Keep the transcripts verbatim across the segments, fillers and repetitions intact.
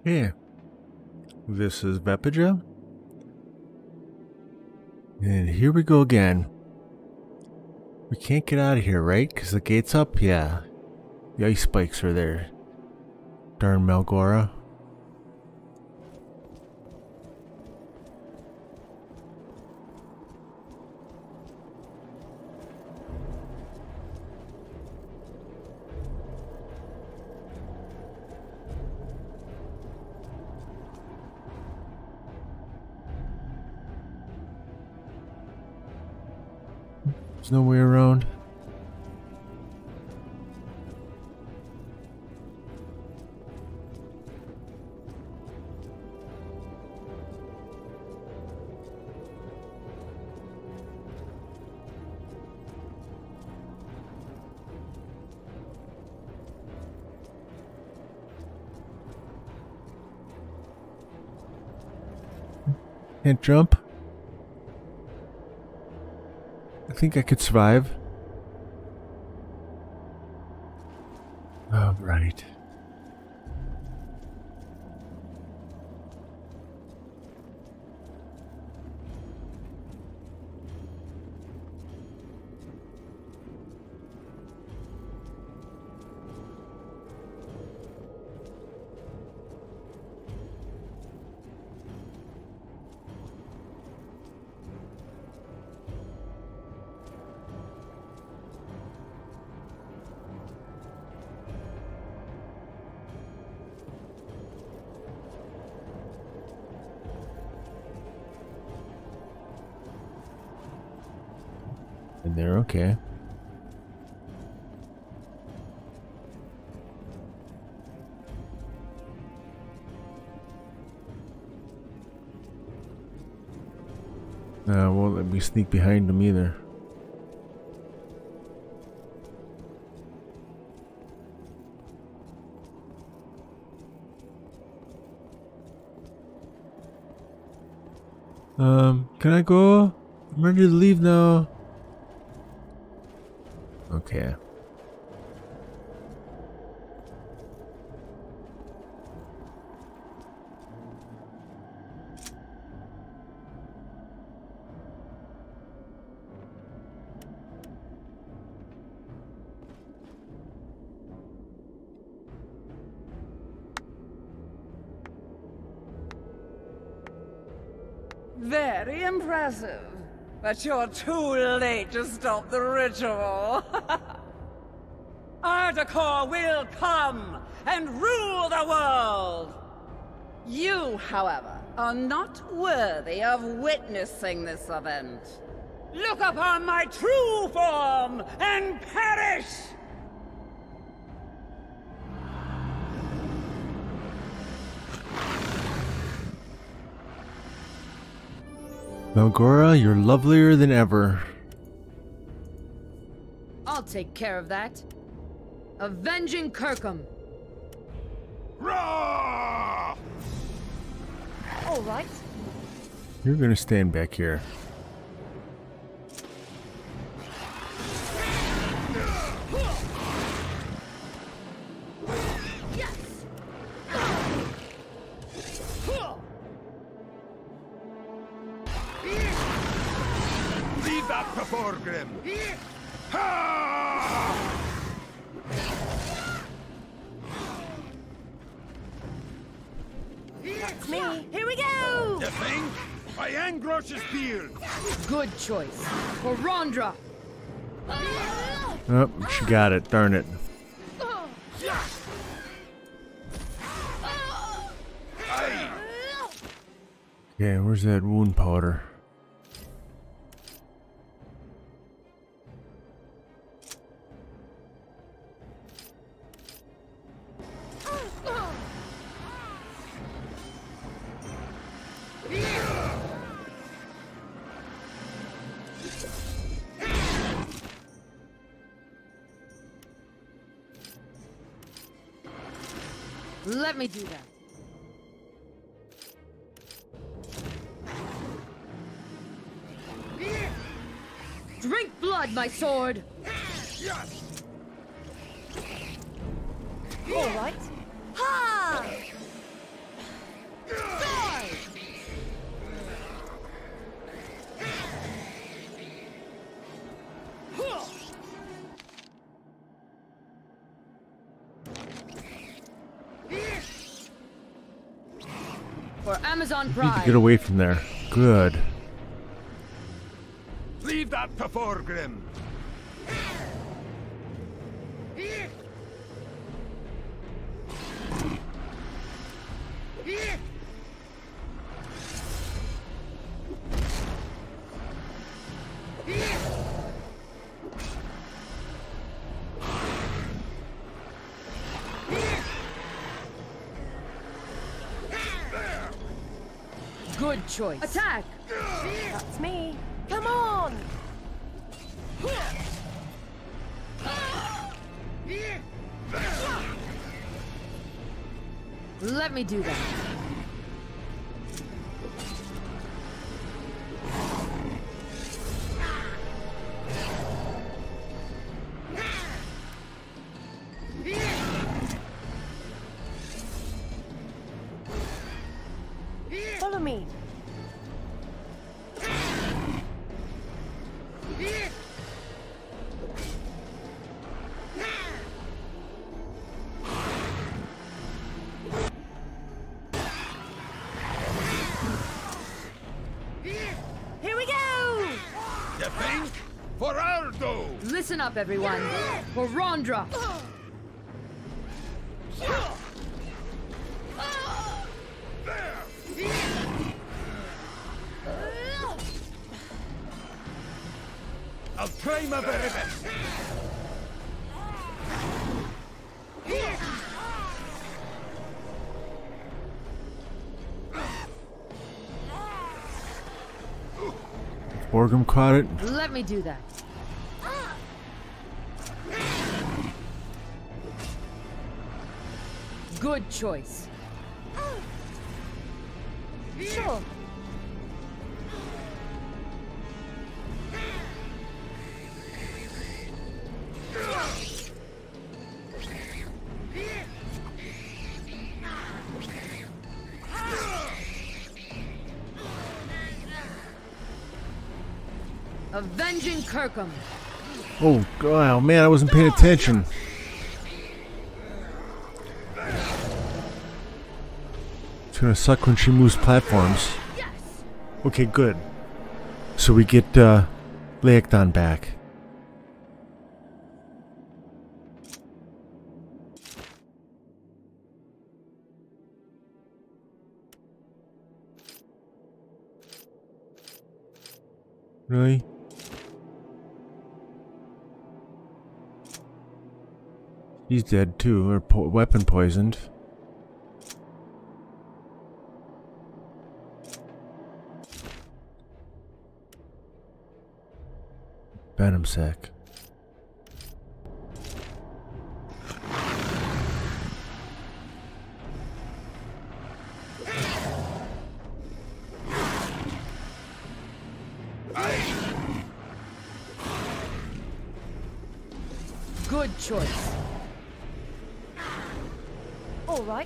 Hey, this is Vepija. And here we go again. We can't get out of here, right? Because the gate's up? Yeah. The ice spikes are there. Darn Melgora. There's no way around. Can't jump. I think I could survive. Oh, right. And they're okay. Uh, won't let me sneak behind them either. Um, can I go? I'm ready to leave now. Okay. Very impressive. But you're too late to stop the ritual. Articore will come and rule the world. You, however, are not worthy of witnessing this event. Look upon my true form and perish! Melgora, you're lovelier than ever. I'll take care of that. Avenging Kirkham. Rah! All right. You're gonna stand back here. Leave that to Borgrim! Ha! That's me. Here we go. You think? I Angrosh's beard! Good choice. For Rondra. Oh, she got it. Darn it. Aye! Okay, where's that wound powder? Let me do that. Drink blood, my sword! All right. Ha! For Amazon Need to Prime. get away from there. Good. Leave that to Thorgrim. Good choice. Attack! That's me. Come on! Let me do that. Follow me. Here we go! You think? For Ardo! Listen up, everyone. For Rondra. I'll try my very best. Orgrim caught it. Let me do that. Good choice. Sure. Avenging Kirkham. Oh, God, oh man, I wasn't paying attention. It's gonna suck when she moves platforms. Yes. Okay, good. So we get uh, Leokton back. Really? He's dead too, or po weapon poisoned. Venom sac. Good choice. All right.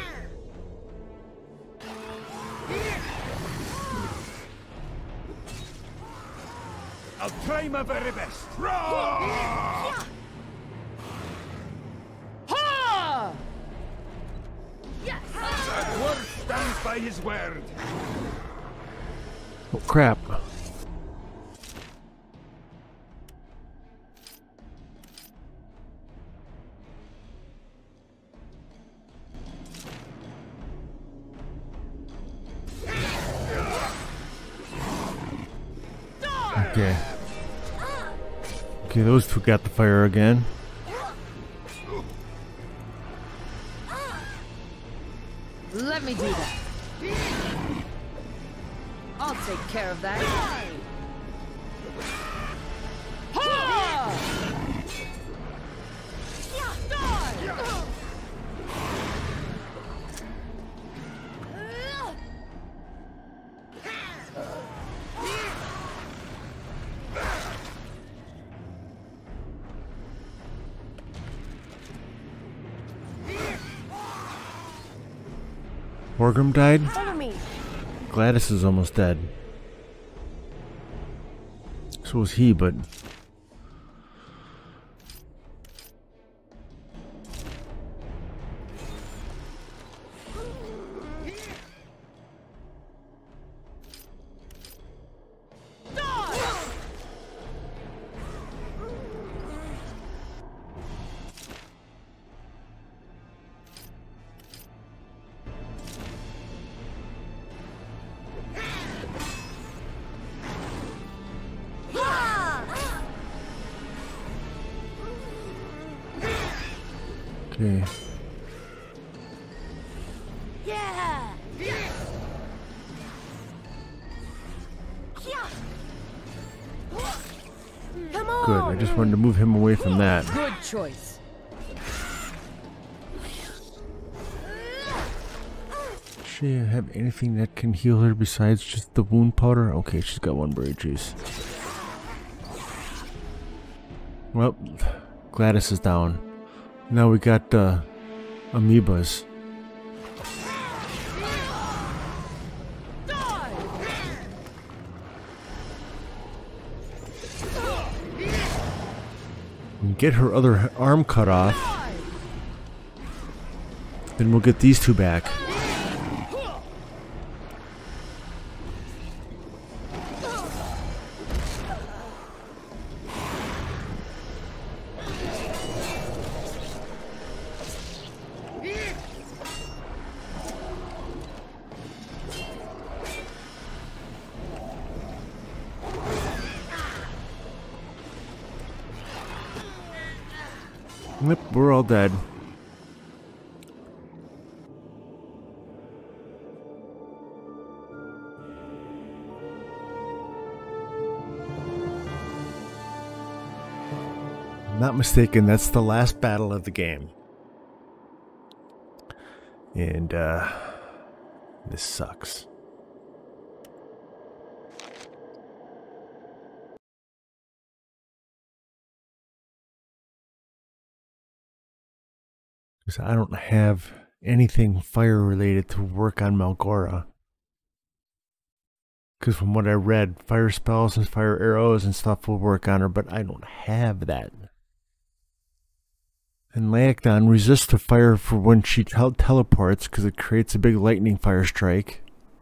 I'll try my very best. Roar! Ha! Yes. That word stands by his word. Oh crap. Okay. Okay, those two got the fire again. Let me do that. I'll take care of that. Ha! Orgrim died? Follow me. Gladys is almost dead. So was he, but... Okay. Yeah. Come on. Good. I just wanted to move him away from that. Good choice. Does she have anything that can heal her besides just the wound powder? Okay, she's got one berry juice. Well, Gladys is down. Now we got uh, amoebas. And get her other arm cut off. Then we'll get these two back. Yep, we're all dead. I'm not mistaken, that's the last battle of the game. And, uh, this sucks. Because I don't have anything fire related to work on Melgora. Because from what I read, fire spells and fire arrows and stuff will work on her, but I don't have that. And Laekdon resists to fire for when she tel teleports because it creates a big lightning fire strike.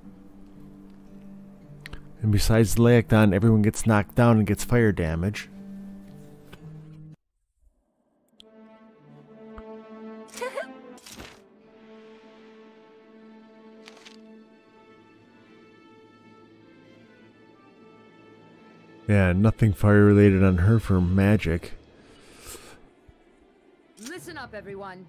And besides Laekdon, everyone gets knocked down and gets fire damage. Yeah, nothing fire related on her for magic. Listen up, everyone.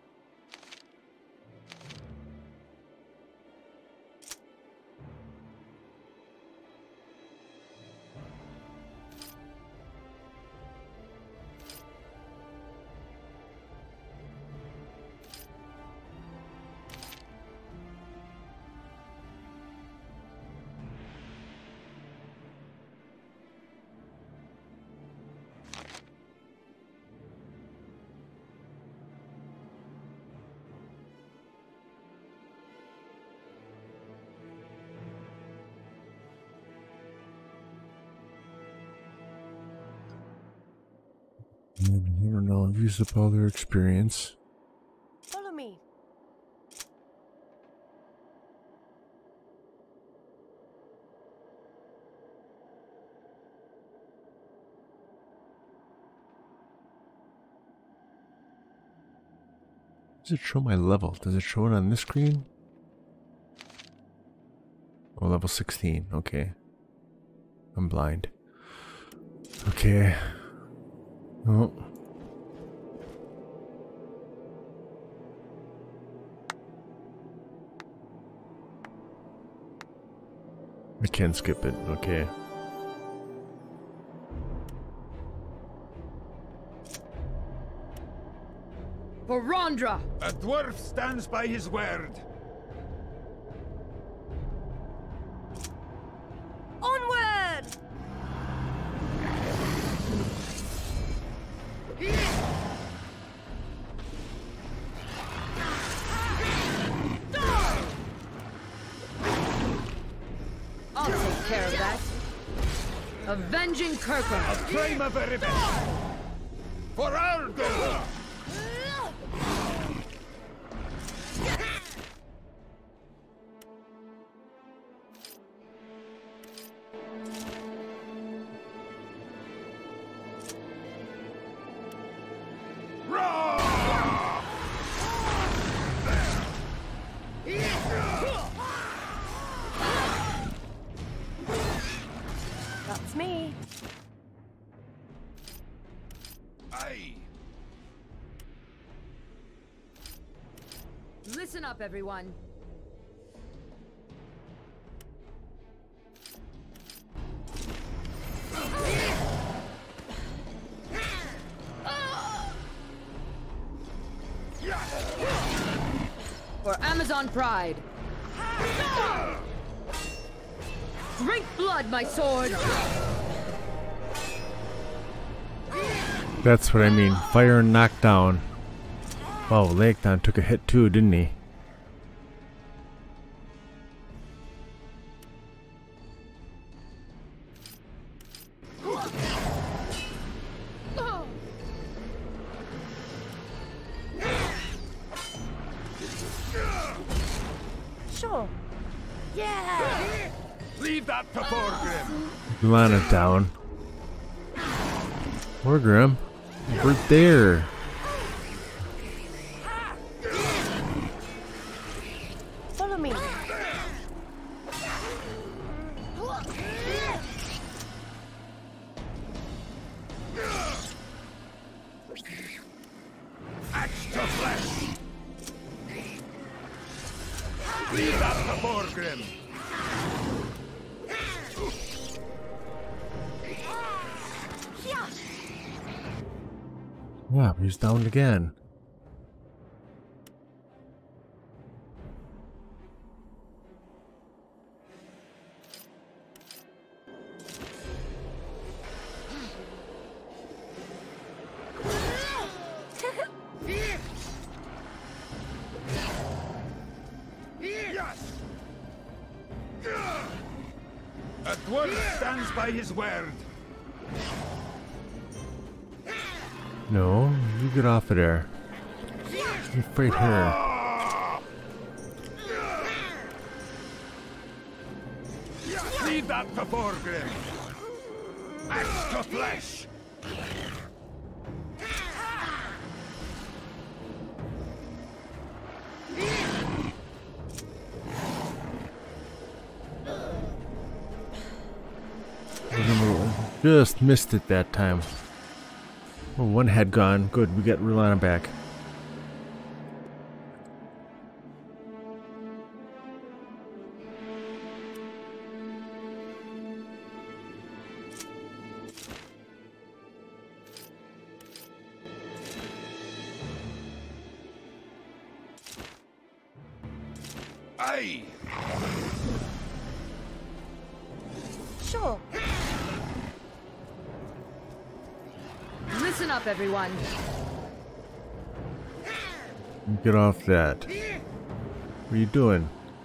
I don't know, I've used up all their experience. Follow me. Does it show my level? Does it show it on this screen? Oh, level sixteen. Okay. I'm blind. Okay. Oh. I can skip it. Okay. Barandra! A dwarf stands by his word. Onward! I'll take care of that. Avenging Kirkham. A flame of revenge. For Argo! That's me. Listen up, everyone. For Amazon pride. Drink blood, my sword. That's what I mean. Fire and knockdown. Wow, Leothon took a hit too, didn't he? Sure. Yeah. Leave that to Thorgrim. Lana down. Thorgrim, we're there. Follow me. Axe to flesh. Leave that to Thorgrim. Yeah, he's down again. Yes. A dwarf stands by his word. No, you get off of there. You fight her. Leave that to Thorgrim. Axe to flesh. Just missed it that time. Oh, one head gone. Good, we got Rulana back. Aye. Sure. Listen up, everyone. Get off that. What are you doing?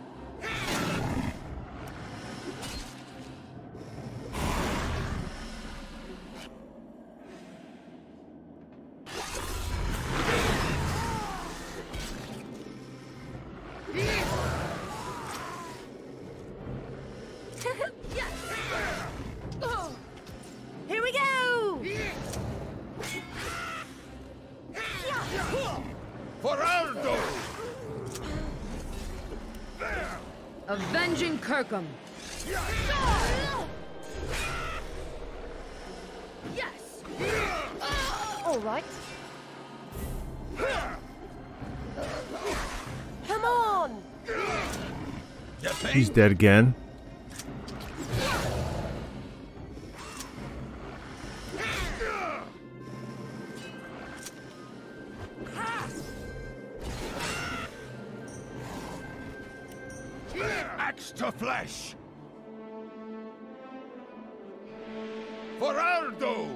Here we go. For Aldo. Avenging Kirkham. Yes. All right. Come on. You think? He's dead again. Axe to flesh. For Aldo.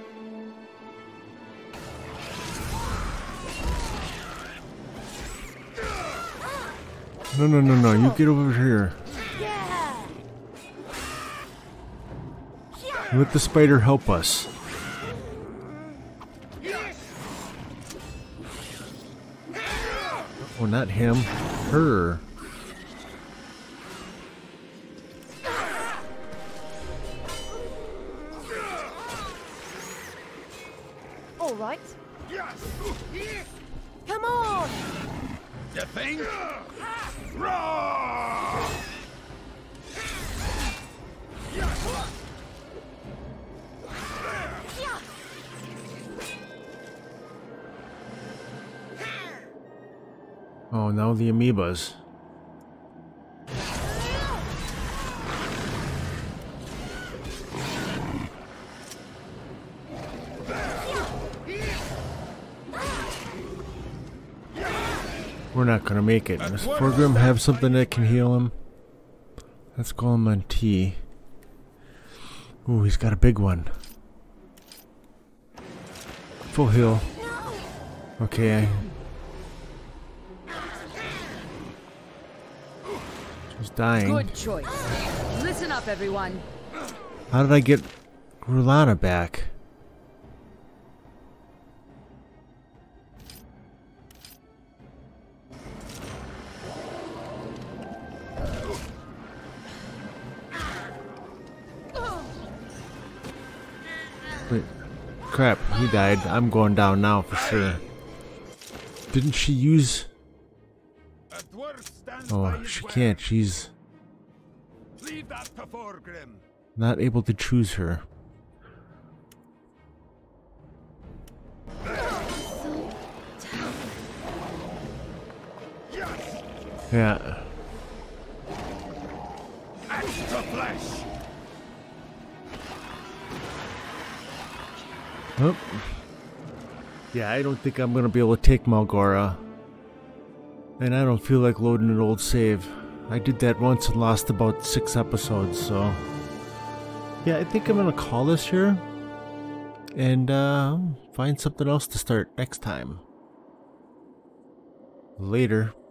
No, no, no, no. You get over here. Yeah. Let the spider help us. Oh, not him. Her. All right. Yes. Come on. You think? Roar! Oh, now the amoebas. We're not gonna make it. Does Thorgrim have something that can heal him? Let's call him on T. Ooh, he's got a big one. Full heal. Okay. She's dying. Good choice. Listen up, everyone. How did I get Rulana back? Wait, crap, he died. I'm going down now for sure. Didn't she use... A dwarf stands Oh, by his she word. can't. She's Leave that to Thorgrim. not able to choose her. Yeah. Axe to flesh. Oh. Yeah, I don't think I'm gonna be able to take Malgora. And I don't feel like loading an old save. I did that once and lost about six episodes, so... Yeah, I think I'm gonna call this here. And, uh, find something else to start next time. Later.